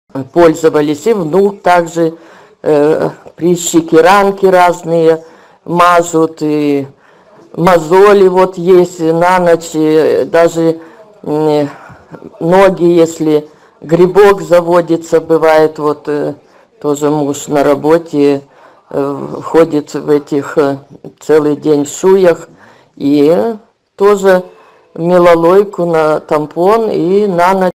пользовались. И внук также прыщики, ранки разные мажут, и мозоли вот есть на ночь, даже ноги, если грибок заводится, бывает, вот тоже муж на работе ходит в этих целый день в шуях, и тоже мелалойку на тампон и на ночь